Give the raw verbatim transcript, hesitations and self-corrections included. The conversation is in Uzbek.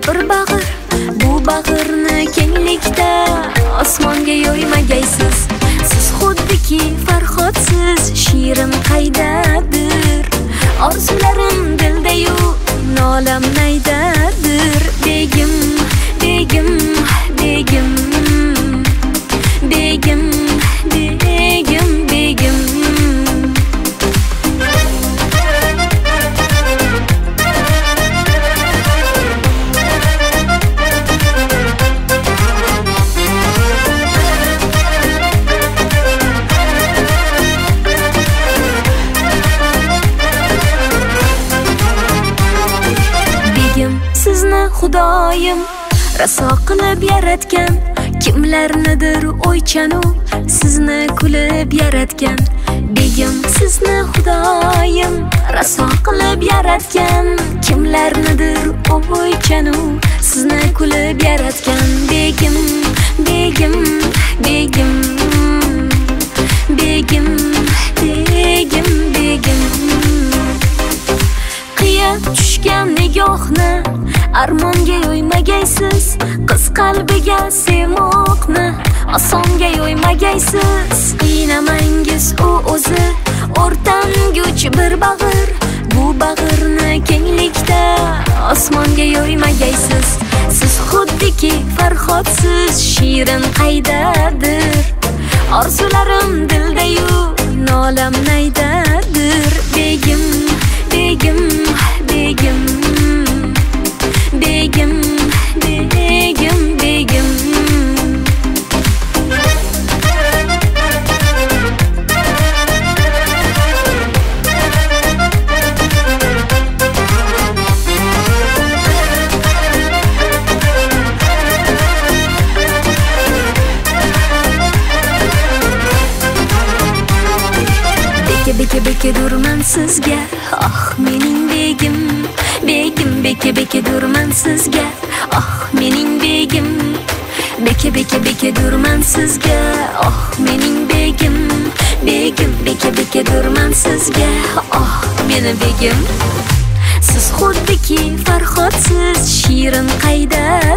bir bag'ir, bu bag'irni kenglikda osmonga yo'ymagaysiz. Siz xuddiki farhodsiz shirin qaydadir. Orzularim dilda-yu, nolam naydadir. Begim, begim, begim, begim, begim, begim. Sizni Xudoyim raso qilib yaratgan, kimlarnidir o'ychanu sizni kulib yaratgan. Begim, sizni Xudoyim raso qilib yaratgan, kimlarnidir o'ychanu sizni kulib yaratgan. Begim, begim, begim, begim, begim, begim. Qiya tushgan nigohni armonga yo'ymagaysiz. Qiz qalbiga sevmoqni osonga yo'ymagaysiz. Qiynamangiz u o'zi o'rtanguchi bir bag'ir, bu bag'irni kenglikda osmonga yo'ymagaysiz. Siz xuddiki farhodsiz shirin qaydadir. Orzularim dilda-yu, nolam naydadir. Begim, begim, begim, begim, begim, begim. Beke beke durman sizga, ah mening begim. Begim, beke beke durman sizga, ah mening begim. Beke beke beke durman sizga, ah mening begim. Begim, beke beke durman sizga, ah mening begim. Siz xuddiki farhodsiz shirin qayda